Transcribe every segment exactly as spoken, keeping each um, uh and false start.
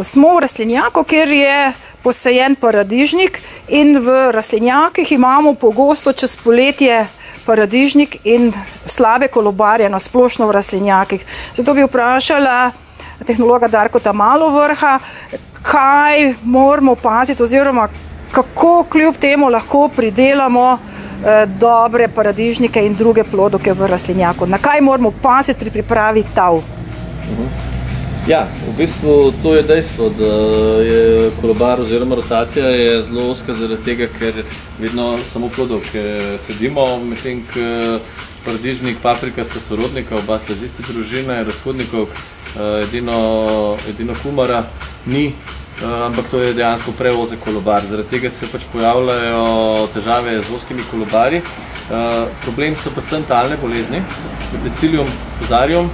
Smo v rastlinjaku, kjer je posajen paradižnik in v rastlinjakih imamo pogosto čez poletje paradižnik in slabe kolobarje na splošno v rastlinjakih. Zato bi vprašala tehnologa Darkota Malovrha, kaj moramo paziti oziroma kako kljub temu lahko pridelamo eh, dobre paradižnike in druge plodoke v rastlinjaku. Na kaj moramo paziti pri pripravi tav? Ja, v bistvu to je dejstvo, da je kolobar oziroma rotacija je zelo ozka zaradi tega, ker vedno samo plodovke sedimo, medtem ko paradižnik, paprika sta sorodnika, oba sta z iste družine, razhodnikov, edino, edino kumara ni, ampak to je dejansko preozek kolobar. Zaradi tega se pač pojavljajo težave z ozkimi kolobarji. Problem so predvsem talne bolezni, Verticillium fusarium,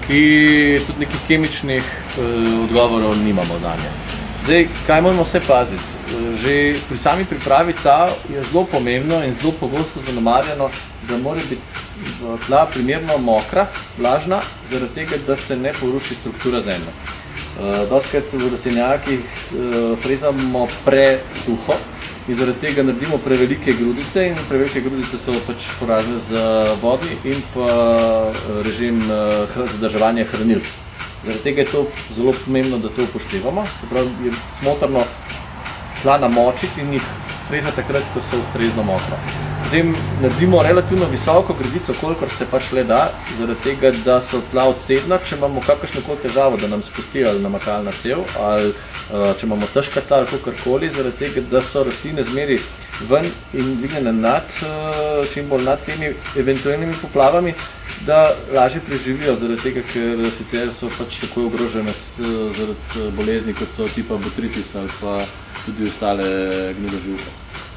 ki tudi nekih kemičnih odgovorov nimamo danje. Zdaj, kaj moramo vse paziti? Že pri sami pripravi tav je zelo pomembno in zelo pogosto zanemarjeno, da mora biti tla primerno mokra, vlažna, zaradi tega, da se ne poruši struktura zemlje. Dostikrat v rastlinjakih frezamo presuho in zaradi tega naredimo prevelike grudice in prevelike grudice so pač porazne z vodi in pa režim zadrževanja hranil. Zaradi tega je to zelo pomembno, da to upoštevamo. Se pravi, je smotrno tla namočiti in jih frezati takrat, ko so ustrezno mokra. Potem naredimo relativno visoko gredico, kolikor se pač le da, zaradi tega, da so tla odsedna, če imamo kakršnokoli težavo, da nam spusti ali namakalna cev, ali če imamo težka tla ali kakorkoli, zaradi tega, da so rastline zmeri ven in dvignjene nad, čim bolj nad temi eventualnimi poplavami, da lažje preživijo, zaradi tega, ker sicer so pač tako ogrožene zaradi bolezni, kot so tipa botritis ali pa tudi ostale gniloživke.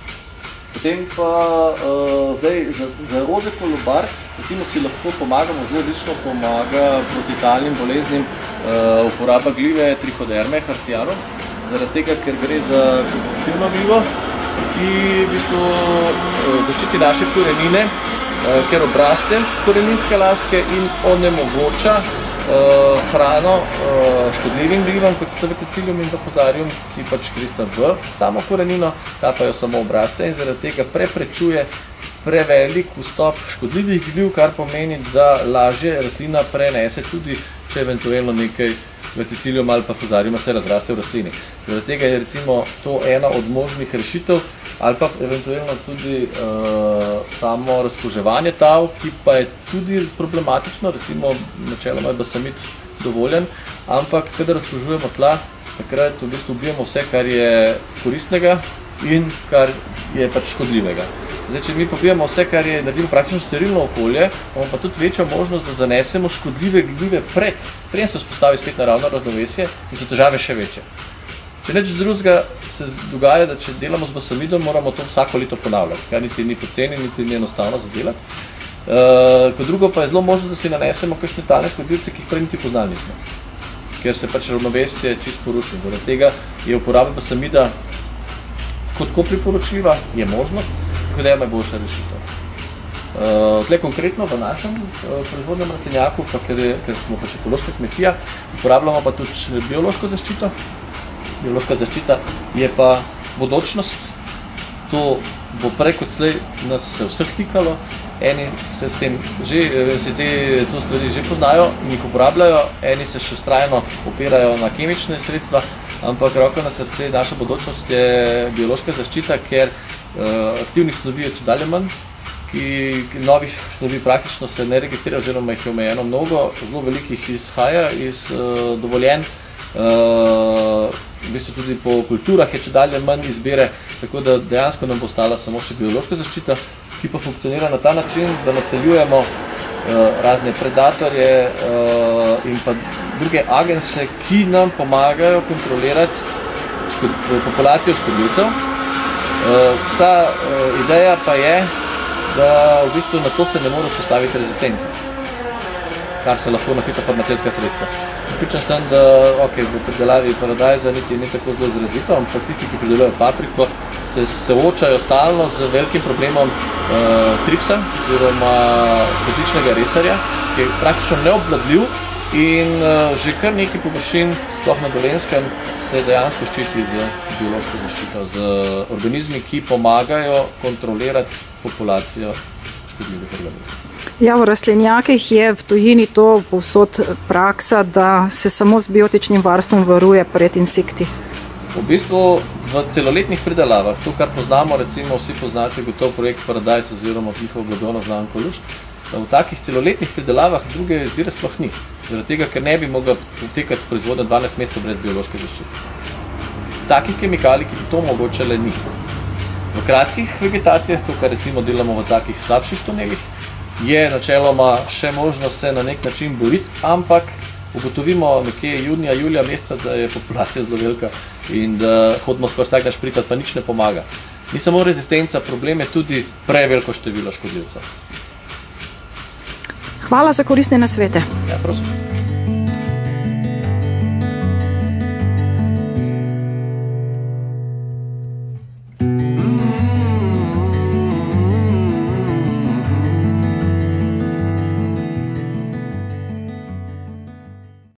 Potem pa uh, zdaj za, za ozek kolobar, recimo si lahko pomagamo, zelo odlično pomaga proti talnim boleznim uh, uporaba glive Trichoderme hercianum, zaradi tega, ker gre za kultivno glivo, ki v bistvu uh, zaščiti naše korenine, uh, ker obraste koreninske laske in onemogoča uh, hrano uh, škodljivim glivam, kot sta Verticillium in fusarium, ki pač gresta v samo korenino, ta pa jo samo obraste in zaradi tega preprečuje prevelik vstop škodljivih gliv, kar pomeni, da lažje rastlina prenese tudi, če eventualno nekaj Verticillium ali pa fusariuma se razraste v rastlini. Zaradi tega je recimo to ena od možnih rešitev, ali pa eventualno tudi uh, samo razkuževanje tav, ki pa je tudi problematično, recimo načeloma je basamit dovoljen, ampak kadar razkužujemo tla, takrat v bistvu ubijemo vse, kar je koristnega in kar je pač škodljivega. Zdaj, če mi pobijamo vse, kar je naredimo praktično sterilno okolje, imamo pa tudi večjo možnost, da zanesemo škodljive glive pred, preden se vzpostavi spet naravno ravnovesje in so težave še večje. Če nič drugega se dogaja, da če delamo z basamidom, moramo to vsako leto ponavljati, kar niti ni poceni, niti ni enostavno zadelati. Uh, kot drugo pa je zelo možno, da si nanesemo kakšne talne škodljivce, ki jih prej niti poznali nismo, ker se pač ravnovesje čisto poruši. Zaradi tega je uporaba basamida tako, tako priporočljiva, je možnost, tako da je najboljša rešitev. Uh, tle konkretno v našem uh, proizvodnem rastlinjaku, pa ker, je, ker smo pač ekološka kmetija, uporabljamo pa tudi biološko zaščito. Biološka zaščita je pa bodočnost, to bo prej kot slej nas se vseh tikalo, eni se s tem že, se te to stvari že poznajo in jih uporabljajo, eni se še vztrajno opirajo na kemične sredstva, ampak roko na srce, naša bodočnost je biološka zaščita, ker uh, aktivnih snovi je čedalje manj, ki, ki novih snovi praktično se ne registrira oziroma jih je omejeno mnogo, zelo velikih izhaja iz uh, dovoljenj. Uh, v bistvu tudi po kulturah je čedalje manj izbire, tako da dejansko nam bo ostala samo še biološka zaščita, ki pa funkcionira na ta način, da naseljujemo uh, razne predatorje uh, in pa druge agense, ki nam pomagajo kontrolirati škod, populacijo škodljivcev. Uh, vsa uh, ideja pa je, da v bistvu na to se ne more vzpostaviti rezistence, kar se lahko na fitofarmacevtska sredstva. Pripričan sem, da okay, v pridelavi paradajza niti ni tako zelo izrazito, ampak tisti, ki pridelujejo papriko, se soočajo stalno z velikim problemom uh, tripsa oziroma cvetličnega resarja, ki je praktično neobvladljiv in uh, že kar nekaj površin, sploh na Dolenjskem, se dejansko ščiti z biološko zaščito, z organizmi, ki pomagajo kontrolirati populacijo škodljivih organizmov. Ja, v rastlinjakih je v tujini to povsod praksa, da se samo z biotičnim varstvom varuje pred insekti. V bistvu v celoletnih pridelavah, to, kar poznamo, recimo vsi poznate gotov projekt Paradise oziroma njihov blagovno znamko Lušt, v takih celoletnih pridelavah druge izbire sploh ni, zaradi tega, ker ne bi mogla potekati proizvodnja dvanajst mesecev brez biološke zaščite. Takih kemikalij, ki bi to omogočale, ni. V kratkih vegetacijah, to, kar recimo delamo v takih slabših tunelih, je načeloma še možno se na nek način boriti, ampak ugotovimo nekje junija, julija meseca, da je populacija zelo velika in da hodimo skoraj vsak dan špricati, pa nič ne pomaga. Ni samo rezistenca, problem je tudi preveliko število škodljivcev. Hvala za koristne nasvete. Ja, prosim.